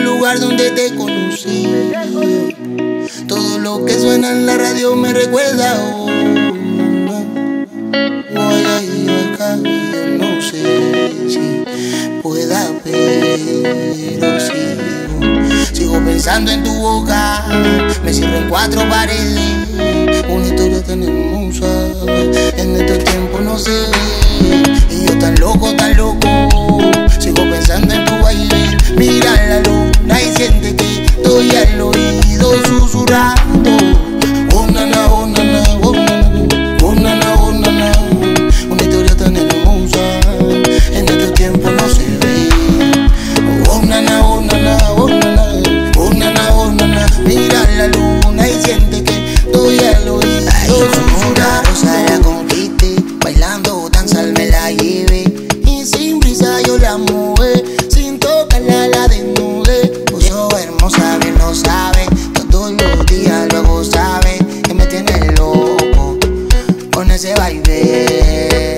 lugar donde te conocí. Todo lo que suena en la radio me recuerda a una. Voy a ir acá, yo no sé si pueda, pero sigo pensando en tu boca. Me cierro en cuatro paredes, una historia tan hermosa. En estos tiempos no se ve, y yo tan loco, sigo pensando en tu baile. Mira la luna y siente que estoy al oído susurrando. Oh nana, oh nana, oh nana, oh nana, oh nana. Una historia tan hermosa, en estos tiempos no se ve. Oh nana, oh nana, oh nana, oh nana, oh nana. Mira la luna y siente que estoy al oído susurrando. Rosa la conquiste, bailando danza me la llevé, y sin brisa yo la mojé, sin tocarla la desnudé. Puso hermosa, bien lo sabe, todos los días luego sabe que me tiene loco con ese baile.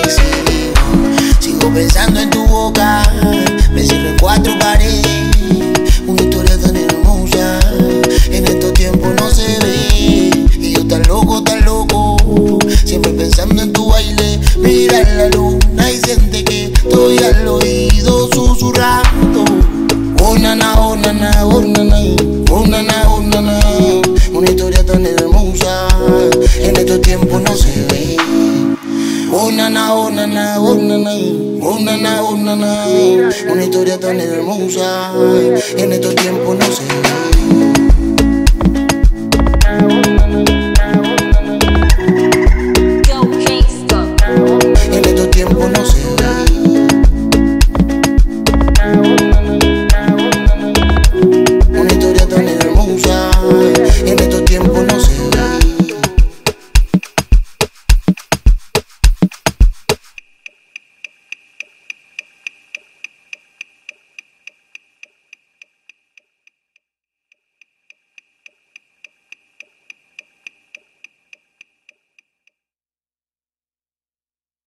Sigo pensando en tu boca, me cierro en cuatro paredes, una historia tan hermosa, en estos tiempos no se ve, y yo tan loco, siempre pensando en tu baile. Mira la luna y siente que estoy al oído susurrando. Oh nana, oh nana, oh nana, oh nana, oh nana. Una historia tan hermosa, en estos tiempos no se ve. Oh nana, oh nana, oh nana, oh nana, oh nana. Una historia tan hermosa, en estos tiempos no se ve.